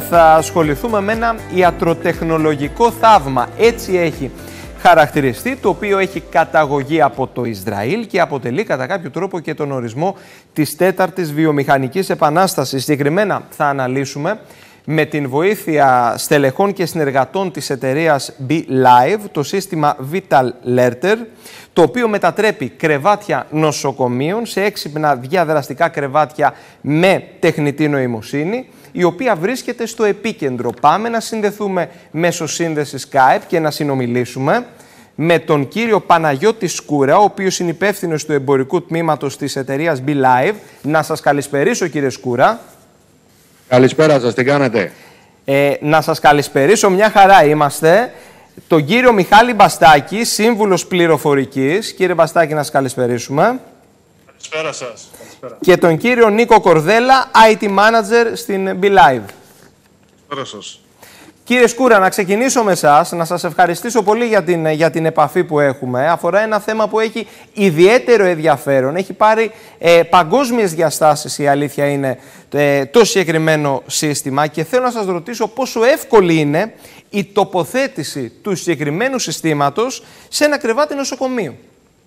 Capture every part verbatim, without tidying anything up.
θα ασχοληθούμε με ένα ιατροτεχνολογικό θαύμα. Έτσι έχει χαρακτηριστεί, το οποίο έχει καταγωγή από το Ισραήλ και αποτελεί κατά κάποιο τρόπο και τον ορισμό της τέταρτης βιομηχανικής επανάστασης. Συγκεκριμένα θα αναλύσουμε με την βοήθεια στελεχών και συνεργατών της εταιρείας BeLive το σύστημα VitalLerter, το οποίο μετατρέπει κρεβάτια νοσοκομείων σε έξυπνα διαδραστικά κρεβάτια με τεχνητή νοημοσύνη, η οποία βρίσκεται στο επίκεντρο. Πάμε να συνδεθούμε μέσω σύνδεση Skype και να συνομιλήσουμε με τον κύριο Παναγιώτη Σκούρα, ο οποίος είναι υπεύθυνος του εμπορικού τμήματος της εταιρείας BeLive. Να σας καλησπερίσω, κύριε Σκούρα. Καλησπέρα σας, τι κάνετε? Ε, να σας καλησπερίσω, μια χαρά είμαστε. Τον κύριο Μιχάλη Μπαστάκη, σύμβουλος πληροφορικής. Κύριε Μπαστάκη, να σας καλησπερίσουμε. Καλησπέρα σας. Καλησπέρα. Και τον κύριο Νίκο Κορδέλα, άι τι Manager στην BeLive. Καλησπέρα σας. Κύριε Σκούρα, να ξεκινήσω με εσάς, να σας ευχαριστήσω πολύ για την, για την επαφή που έχουμε. Αφορά ένα θέμα που έχει ιδιαίτερο ενδιαφέρον. Έχει πάρει ε, παγκόσμιες διαστάσεις, η αλήθεια είναι, ε, το συγκεκριμένο σύστημα, και θέλω να σας ρωτήσω πόσο εύκολη είναι η τοποθέτηση του συγκεκριμένου συστήματος σε ένα κρεβάτι νοσοκομείου.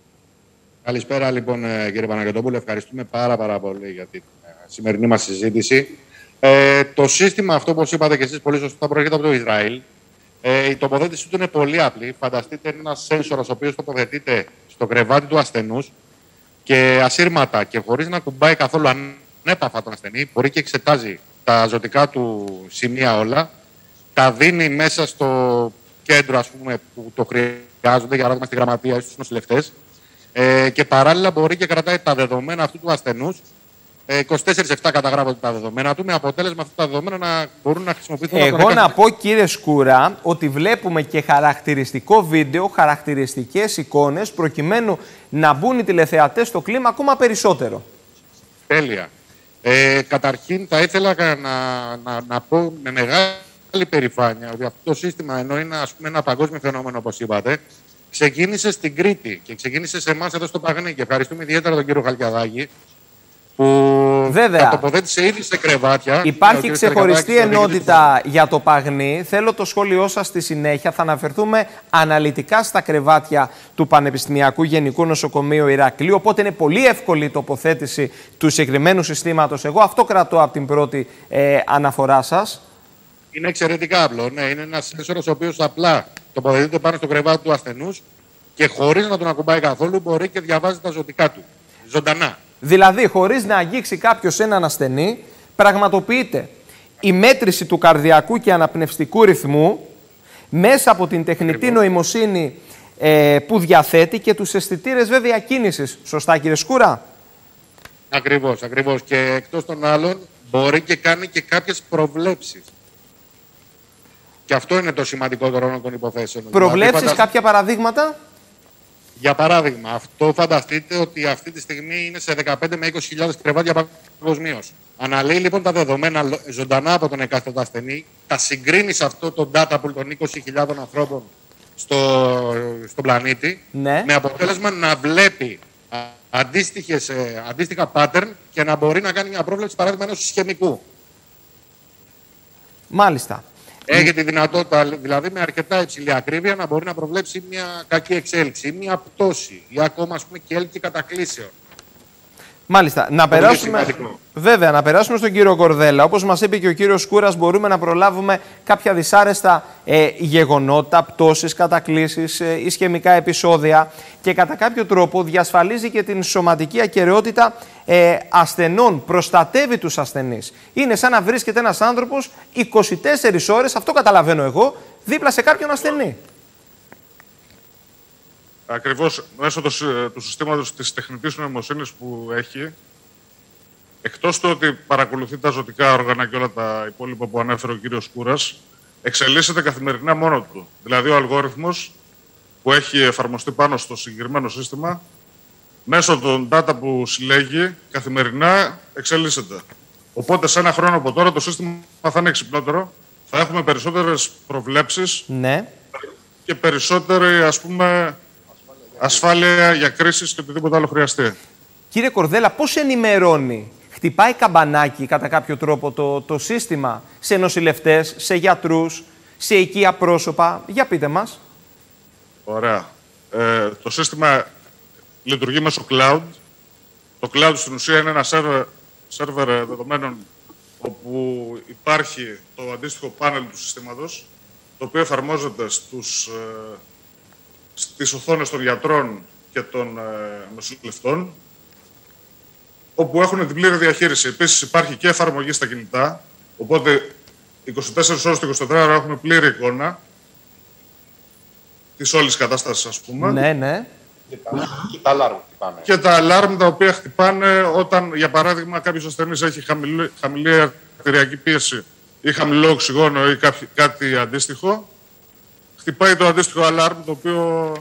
Καλησπέρα λοιπόν, κύριε Παναγιωτόπουλε. Ευχαριστούμε πάρα, πάρα πολύ για τη σημερινή μας συζήτηση. Ε, το σύστημα αυτό, όπως είπατε και εσείς πολύ σωστά, προέρχεται από το Ισραήλ. Ε, η τοποθέτησή του είναι πολύ απλή. Φανταστείτε ένα σένσορας ο οποίος τοποθετείται στο κρεβάτι του ασθενούς και ασύρματα και χωρίς να κουμπάει καθόλου ανέπαφα τον ασθενή, μπορεί και εξετάζει τα ζωτικά του σημεία όλα, τα δίνει μέσα στο κέντρο, ας πούμε, που το χρειάζονται, για παράδειγμα στη γραμματεία ή στους νοσηλευτές, ε, και παράλληλα μπορεί και κρατάει τα δεδομένα αυτού του ασθενούς. είκοσι τέσσερα επτά καταγράφονται τα δεδομένα του, με αποτέλεσμα αυτά τα δεδομένα να μπορούν να χρησιμοποιηθούν. Εγώ να πω, κύριε Σκούρα, ότι βλέπουμε και χαρακτηριστικό βίντεο, χαρακτηριστικές εικόνες, προκειμένου να μπουν οι τηλεθεατές στο κλίμα ακόμα περισσότερο. Τέλεια. Ε, καταρχήν θα ήθελα να, να, να πω με μεγάλη περηφάνεια ότι αυτό το σύστημα, ενώ είναι, ας πούμε, ένα παγκόσμιο φαινόμενο, όπως είπατε, ξεκίνησε στην Κρήτη και ξεκίνησε σε εμάς εδώ στο Παγνί. Και ευχαριστούμε ιδιαίτερα τον κύριο Χαλκιαδάκη, που Βέβαια, τα τοποθέτησε ήδη σε κρεβάτια. Υπάρχει ξεχωριστή ενότητα για το Παγνί. Θέλω το σχόλιο σας στη συνέχεια. Θα αναφερθούμε αναλυτικά στα κρεβάτια του Πανεπιστημιακού Γενικού Νοσοκομείου Ηρακλείου. Οπότε είναι πολύ εύκολη η τοποθέτηση του συγκεκριμένου συστήματος. Εγώ αυτό κρατώ από την πρώτη ε, αναφορά σας. Είναι εξαιρετικά απλό. Ναι, είναι ένας σένσορας ο οποίος απλά τοποθετείται πάνω στο κρεβάτι του ασθενούς και χωρίς να τον ακουμπάει καθόλου μπορεί και διαβάζει τα ζωτικά του. Ζωντανά. Δηλαδή, χωρίς να αγγίξει κάποιος έναν ασθενή, πραγματοποιείται η μέτρηση του καρδιακού και αναπνευστικού ρυθμού μέσα από την τεχνητή Ακριβώς. νοημοσύνη ε, που διαθέτει και τους αισθητήρες βέβαια κίνησης. Σωστά, κύριε Σκούρα? Ακριβώς, ακριβώς. Και εκτός των άλλων μπορεί και κάνει και κάποιες προβλέψεις. Και αυτό είναι το σημαντικότερο των υποθέσεων. Προβλέψεις, δηλαδή, κάποια παραδείγματα? Για παράδειγμα, αυτό φανταστείτε ότι αυτή τη στιγμή είναι σε δεκαπέντε με είκοσι χιλιάδες κρεβάτια παγκοσμίως. Αναλύει λοιπόν τα δεδομένα ζωντανά από τον εκάστοτε ασθενή, τα συγκρίνει σε αυτό το data pool των είκοσι χιλιάδων ανθρώπων στο, στον πλανήτη, ναι. με αποτέλεσμα να βλέπει αντίστοιχες, αντίστοιχα pattern και να μπορεί να κάνει μια πρόβλεψη, παράδειγμα, ενός ισχυμικού. Μάλιστα. Έχει τη δυνατότητα, δηλαδή με αρκετά υψηλή ακρίβεια, να μπορεί να προβλέψει μια κακή εξέλιξη, μια πτώση ή ακόμα, ας πούμε, και έλξη κατακλείσεων. Μάλιστα. Να περάσουμε, βέβαια, να περάσουμε στον κύριο Κορδέλα. Όπως μας είπε και ο κύριος Σκούρας, μπορούμε να προλάβουμε κάποια δυσάρεστα ε, γεγονότα, πτώσεις, κατακλήσεις, ε, ισχυμικά επεισόδια, και κατά κάποιο τρόπο διασφαλίζει και την σωματική ακεραιότητα ε, ασθενών, προστατεύει τους ασθενείς. Είναι σαν να βρίσκεται ένας άνθρωπος είκοσι τέσσερις ώρες, αυτό καταλαβαίνω εγώ, δίπλα σε κάποιον ασθενή. Ακριβώς μέσω του, του συστήματος της τεχνητής νοημοσύνης που έχει, εκτός του ότι παρακολουθεί τα ζωτικά όργανα και όλα τα υπόλοιπα που ανέφερε ο κύριος Σκούρας, εξελίσσεται καθημερινά μόνο του. Δηλαδή ο αλγόριθμος που έχει εφαρμοστεί πάνω στο συγκεκριμένο σύστημα, μέσω των data που συλλέγει καθημερινά εξελίσσεται. Οπότε σε ένα χρόνο από τώρα το σύστημα θα είναι εξυπνότερο, θα έχουμε περισσότερες προβλέψεις, ναι. και περισσότερη, ας πούμε, ασφάλεια για κρίσεις και οτιδήποτε άλλο χρειαστεί. Κύριε Κορδέλα, πώς ενημερώνει? Χτυπάει καμπανάκι κατά κάποιο τρόπο το, το σύστημα σε νοσηλευτές, σε γιατρούς, σε οικεία πρόσωπα? Για πείτε μας. Ωραία. Ε, το σύστημα λειτουργεί μέσω cloud. Το cloud στην ουσία είναι ένα σερβερ, σερβερ δεδομένων όπου υπάρχει το αντίστοιχο πάνελ του συστήματος, το οποίο εφαρμόζεται στους, ε, στις οθόνες των γιατρών και των ε, νοσηλευτών, όπου έχουν την πλήρη διαχείριση. Επίσης υπάρχει και εφαρμογή στα κινητά, οπότε είκοσι τέσσερις ώρες το εικοσιτετράωρο ώρα έχουμε πλήρη εικόνα της όλης κατάστασης, ας πούμε. Ναι, ναι. Και τα, και τα alarm χτυπάνε. Και τα alarm τα οποία χτυπάνε όταν, για παράδειγμα, κάποιος ασθενής έχει χαμηλή, χαμηλή αρτηριακή πίεση ή χαμηλό οξυγόνο ή κάποιο, κάτι αντίστοιχο. Χτυπάει το αντίστοιχο alarm, το οποίο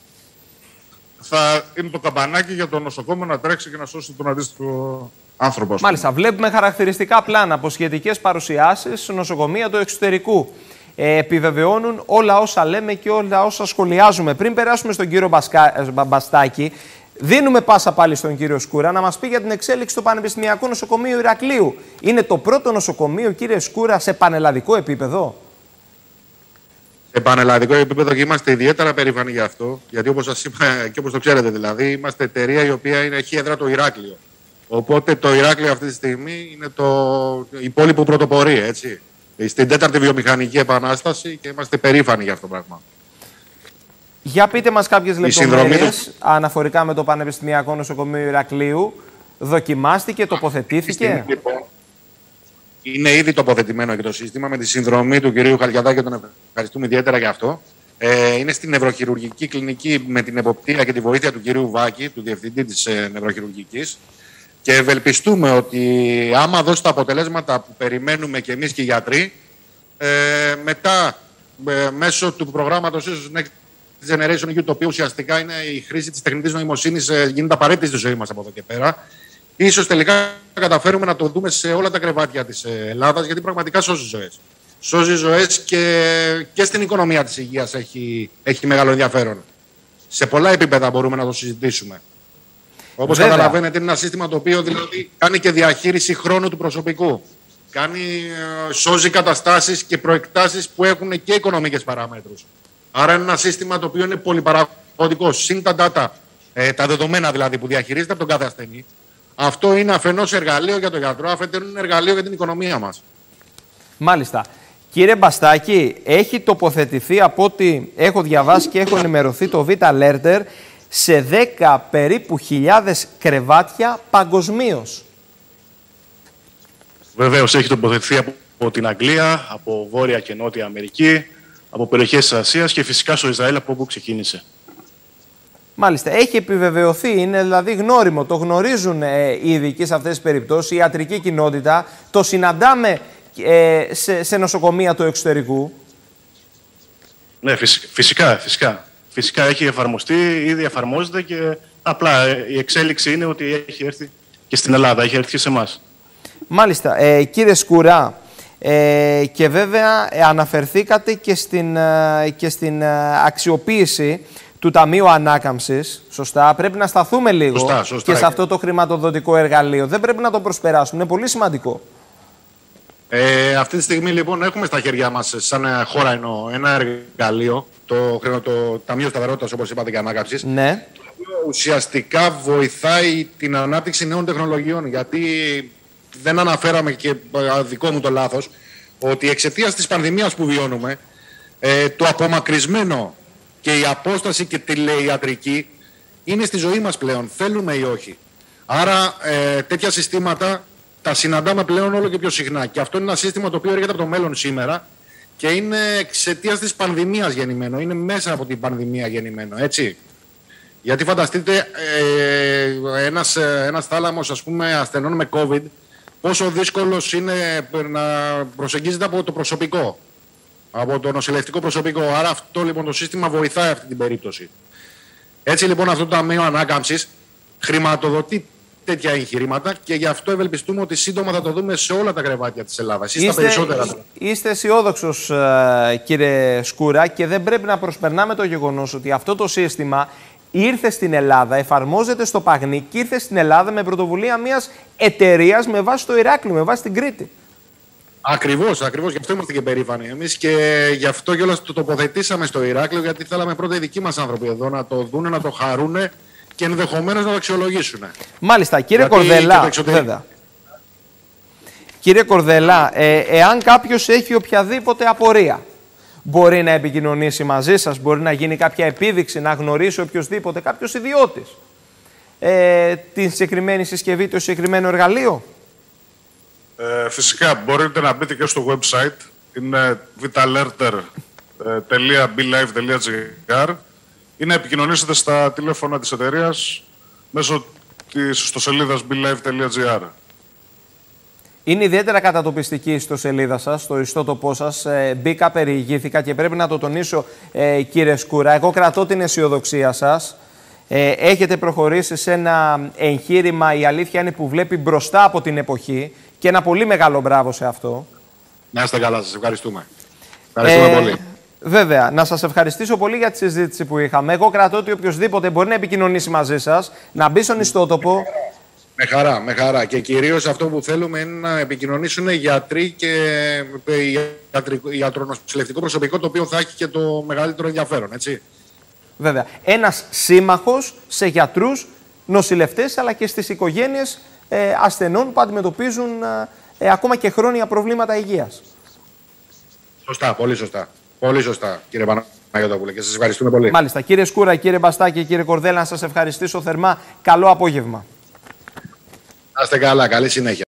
θα είναι το καμπανάκι για το νοσοκόμο να τρέξει και να σώσει τον αντίστοιχο άνθρωπο. Μάλιστα, βλέπουμε χαρακτηριστικά πλάνα από σχετικές παρουσιάσεις νοσοκομεία του εξωτερικού. Ε, επιβεβαιώνουν όλα όσα λέμε και όλα όσα σχολιάζουμε. Πριν περάσουμε στον κύριο Μπασκα... Μπαστάκη, δίνουμε πάσα πάλι στον κύριο Σκούρα να μας πει για την εξέλιξη του Πανεπιστημιακού Νοσοκομείου Ηρακλείου. Είναι το πρώτο νοσοκομείο, κύριε Σκούρα, σε πανελλαδικό επίπεδο? Σε πανελλαδικό επίπεδο, και είμαστε ιδιαίτερα περήφανοι γι' αυτό. Γιατί, όπως σας είπα και όπως το ξέρετε, δηλαδή, είμαστε εταιρεία η οποία είναι, έχει έδρα το Ηράκλειο. Οπότε το Ηράκλειο αυτή τη στιγμή είναι το υπόλοιπο πρωτοπορεί, έτσι. Στην τέταρτη βιομηχανική επανάσταση και είμαστε περήφανοι για αυτό το πράγμα. Για πείτε μας κάποιες λεπτομέρειες του... αναφορικά με το Πανεπιστημιακό Νοσοκομείο Ηρακλείου. Δοκιμάστηκε, τοποθετήθηκε? Λοιπόν, είναι ήδη τοποθετημένο και το σύστημα με τη συνδρομή του κυρίου Χαλκιαδάκη, και τον ευχαριστούμε ιδιαίτερα για αυτό. Ε, είναι στην νευροχειρουργική κλινική με την εποπτεία και τη βοήθεια του κυρίου Βάκη, του διευθυντή της ε, νευροχειρουργικής. Και ευελπιστούμε ότι άμα δώσει τα αποτελέσματα που περιμένουμε και εμείς και οι γιατροί, ε, μετά ε, μέσω του προγράμματος ίσως Next Generation, το οποίο ουσιαστικά είναι η χρήση της τεχνητής νοημοσύνης, ε, γίνεται απαραίτητη στη ζωή μας από εδώ και πέρα, ίσως τελικά καταφέρουμε να το δούμε σε όλα τα κρεβάτια της Ελλάδας, γιατί πραγματικά σώζει ζωές. Σώζει ζωές και, και στην οικονομία της υγείας έχει, έχει μεγάλο ενδιαφέρον. Σε πολλά επίπεδα μπορούμε να το συζητήσουμε. Όπως καταλαβαίνετε, είναι ένα σύστημα το οποίο δηλαδή κάνει και διαχείριση χρόνου του προσωπικού. Κάνει, σώζει καταστάσεις και προεκτάσεις που έχουν και οικονομικές παράμετρους. Άρα είναι ένα σύστημα το οποίο είναι πολυπαραγωγικό. Συν τα data, ε, τα δεδομένα δηλαδή που διαχειρίζεται από τον κάθε ασθενή. Αυτό είναι αφενός εργαλείο για τον γιατρό, αφετέρου είναι εργαλείο για την οικονομία μας. Μάλιστα. Κύριε Μπαστάκη, έχει τοποθετηθεί από ό,τι έχω διαβάσει και έχω ενημερωθεί το Β' Alerter σε δέκα περίπου χιλιάδες κρεβάτια παγκοσμίως. Βεβαίως έχει τοποθετηθεί από την Αγγλία, από Βόρεια και Νότια Αμερική, από περιοχές της Ασίας και φυσικά στο Ισραήλ, από όπου ξεκίνησε. Μάλιστα. Έχει επιβεβαιωθεί, είναι δηλαδή γνώριμο, το γνωρίζουν ε, οι ειδικοί σε αυτές τις περιπτώσεις, η ιατρική κοινότητα, το συναντάμε ε, σε, σε νοσοκομεία του εξωτερικού. Ναι, φυσικά, φυσικά. Φυσικά έχει εφαρμοστεί, ήδη εφαρμόζεται και απλά η εξέλιξη είναι ότι έχει έρθει και στην Ελλάδα, έχει έρθει και σε εμάς. Μάλιστα. Ε, κύριε Σκουρά, ε, και βέβαια ε, αναφερθήκατε και στην, ε, και στην ε, αξιοποίηση του Ταμείου Ανάκαμψης. Σωστά. Πρέπει να σταθούμε λίγο σωστά, σωστά, και σε αυτό το χρηματοδοτικό εργαλείο. Δεν πρέπει να το προσπεράσουμε. Είναι πολύ σημαντικό. Ε, αυτή τη στιγμή λοιπόν έχουμε στα χέρια μας, σαν χώρα εννοώ, ένα εργαλείο, το, το Ταμείο Σταθερότητας, όπως είπατε, και Ανάκαμψης, ναι. το οποίο ουσιαστικά βοηθάει την ανάπτυξη νέων τεχνολογιών, γιατί δεν αναφέραμε, και δικό μου το λάθος, ότι εξαιτίας της πανδημίας που βιώνουμε, ε, το απομακρυσμένο και η απόσταση και τηλεϊατρική είναι στη ζωή μας πλέον, θέλουμε ή όχι. Άρα ε, τέτοια συστήματα τα συναντάμε πλέον όλο και πιο συχνά. Και αυτό είναι ένα σύστημα το οποίο έρχεται από το μέλλον σήμερα και είναι εξαιτίας της πανδημίας γεννημένο. Είναι μέσα από την πανδημία γεννημένο, έτσι. Γιατί φανταστείτε ε, ένας, ένας θάλαμος, ας πούμε, ασθενών με COVID, πόσο δύσκολος είναι να προσεγγίζεται από το προσωπικό, από το νοσηλευτικό προσωπικό. Άρα αυτό λοιπόν το σύστημα βοηθάει αυτή την περίπτωση. Έτσι λοιπόν αυτό το Ταμείο Ανάκαμψης χρηματοδοτεί τέτοια εγχειρήματα και γι' αυτό ευελπιστούμε ότι σύντομα θα το δούμε σε όλα τα κρεβάτια της Ελλάδας. Είστε, στα περισσότερα. Είστε αισιόδοξος, κύριε Σκούρα, και δεν πρέπει να προσπερνάμε το γεγονός ότι αυτό το σύστημα ήρθε στην Ελλάδα, εφαρμόζεται στο Παγνί και ήρθε στην Ελλάδα με πρωτοβουλία μιας εταιρείας με βάση το Ηράκλειο, με βάση την Κρήτη. Ακριβώς, ακριβώς. Γι' αυτό είμαστε και περήφανοι εμείς και γι' αυτό κιόλας το τοποθετήσαμε στο Ηράκλειο, γιατί θέλαμε πρώτα οι δικοί μας άνθρωποι εδώ να το δούνε, να το χαρούνε και ενδεχομένως να το αξιολογήσουν. Μάλιστα, κύριε γιατί Κορδελά, βέβαια. Κύριε Κορδελά, ε, εάν κάποιος έχει οποιαδήποτε απορία, μπορεί να επικοινωνήσει μαζί σας, μπορεί να γίνει κάποια επίδειξη, να γνωρίσει οποιοδήποτε, κάποιος ιδιώτης, ε, την συγκεκριμένη συσκευή, το συγκεκριμένο εργαλείο. Ε, φυσικά μπορείτε να μπείτε και στο website, είναι vitalerter τελεία bilive τελεία gr ή να επικοινωνήσετε στα τηλέφωνα της εταιρείας μέσω της ιστοσελίδας bilive τελεία gr. Είναι ιδιαίτερα κατατοπιστική η ιστοσελίδα σας, στο ιστότοπό σας. Ε, μπήκα, περιηγήθηκα και πρέπει να το τονίσω, ε, κύριε Σκούρα. Εγώ κρατώ την αισιοδοξία σας. Ε, έχετε προχωρήσει σε ένα εγχείρημα, η αλήθεια είναι, που βλέπει μπροστά από την εποχή και ένα πολύ μεγάλο μπράβο σε αυτό. Να είστε καλά, σας ευχαριστούμε. Ευχαριστούμε ε, πολύ. Βέβαια, να σας ευχαριστήσω πολύ για τη συζήτηση που είχαμε. Εγώ κρατώ ότι οποιοδήποτε μπορεί να επικοινωνήσει μαζί σας, να μπει στον ιστότοπο. Με χαρά, με χαρά. Και κυρίως αυτό που θέλουμε είναι να επικοινωνήσουν γιατροί και ιατρονοσηλευτικό προσωπικό, το οποίο θα έχει και το μεγαλύτερο ενδιαφέρον, έτσι. Βέβαια. Ένας σύμμαχος σε γιατρούς, νοσηλευτές, αλλά και στις οικογένειες ε, ασθενών που αντιμετωπίζουν ε, ακόμα και χρόνια προβλήματα υγείας. Σωστά, πολύ σωστά. Πολύ σωστά, κύριε Παναγιώτοπουλε, και σας ευχαριστούμε πολύ. Μάλιστα. Κύριε Σκούρα, κύριε Μπαστάκη, κύριε Κορδέλα, να σας ευχαριστήσω θερμά. Καλό απόγευμα. Να είστε καλά, καλή συνέχεια.